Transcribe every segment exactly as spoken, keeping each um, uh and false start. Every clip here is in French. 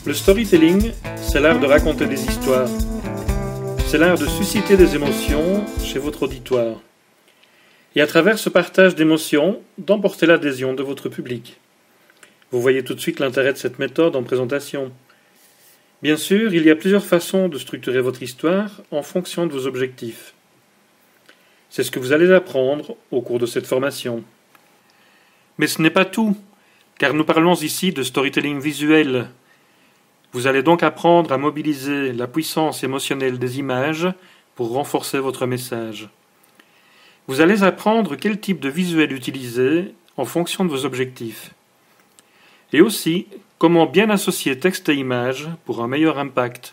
Le storytelling, c'est l'art de raconter des histoires. C'est l'art de susciter des émotions chez votre auditoire. Et à travers ce partage d'émotions, d'emporter l'adhésion de votre public. Vous voyez tout de suite l'intérêt de cette méthode en présentation. Bien sûr, il y a plusieurs façons de structurer votre histoire en fonction de vos objectifs. C'est ce que vous allez apprendre au cours de cette formation. Mais ce n'est pas tout, car nous parlons ici de storytelling visuel. Vous allez donc apprendre à mobiliser la puissance émotionnelle des images pour renforcer votre message. Vous allez apprendre quel type de visuel utiliser en fonction de vos objectifs. Et aussi, comment bien associer texte et image pour un meilleur impact.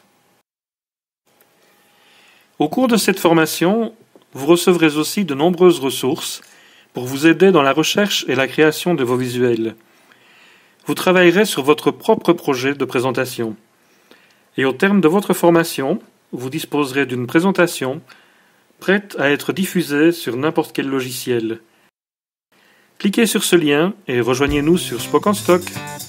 Au cours de cette formation, vous recevrez aussi de nombreuses ressources pour vous aider dans la recherche et la création de vos visuels. Vous travaillerez sur votre propre projet de présentation. Et au terme de votre formation, vous disposerez d'une présentation prête à être diffusée sur n'importe quel logiciel. Cliquez sur ce lien et rejoignez-nous sur Spoken Stock.